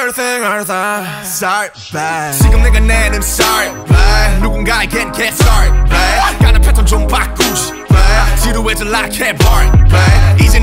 everything sorry babe 지금 내가 내는 sorry babe 누군가에겐 get sorry babe 가는 패턴 좀 바꾸지 babe 지루해져 like 해버린 babe